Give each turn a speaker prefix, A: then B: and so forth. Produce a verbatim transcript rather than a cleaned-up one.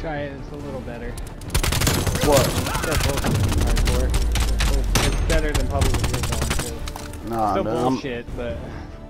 A: Try it, it's a little better.
B: What?
A: That's bullshit. It's better than public real too.
B: Nah,
A: Still
B: man, I'm-
A: bullshit, but